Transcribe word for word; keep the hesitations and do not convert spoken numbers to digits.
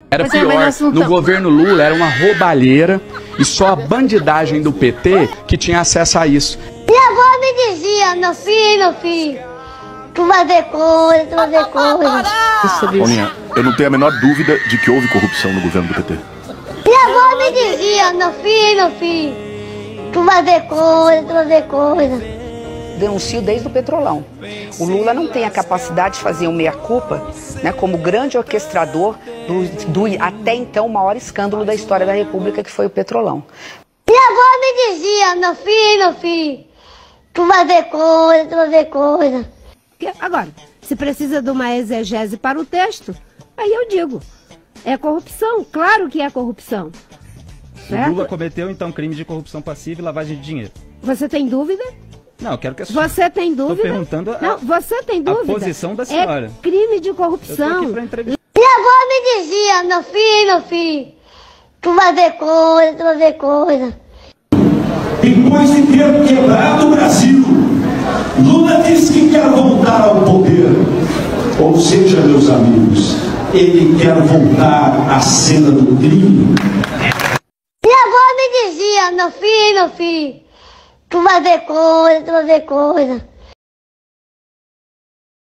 Era Mas é, pior, mas nós não no tamo- governo Lula era uma roubalheira e só a bandidagem do P T que tinha acesso a isso. Minha avó me dizia, meu filho, meu filho, tu vai ver coisa, tu vai ver coisa. Paulinha, eu não tenho a menor dúvida de que houve corrupção no governo do P T. Minha avó me dizia, meu filho, meu filho, tu vai ver coisa, tu vai ver coisa. Denuncio desde o Petrolão. O Lula não tem a capacidade de fazer um meia-culpa, né, como grande orquestrador do, do até então maior escândalo da história da República, que foi o Petrolão. Minha avó me dizia, meu filho, meu filho, tu vai ver coisa, tu vai ver coisa. Agora, se precisa de uma exegese para o texto, aí eu digo, é corrupção, claro que é corrupção. O Certo? Lula cometeu, então, crime de corrupção passiva e lavagem de dinheiro. Você tem dúvida? Não, eu quero que a senhora... Você tem Estou dúvida? perguntando a, Não, você tem a dúvida? posição da senhora. É crime de Eu tô corrupção. aqui pra entrevistar. Minha avó me dizia, meu filho, meu filho, tu vai ver coisa, tu vai ver coisa. Depois de ter quebrado o Brasil, Lula disse que quer voltar ao poder. Ou seja, meus amigos, ele quer voltar à cena do crime. Minha avó me dizia, meu filho, meu filho, tu vai ver coisa, tu vai ver coisa.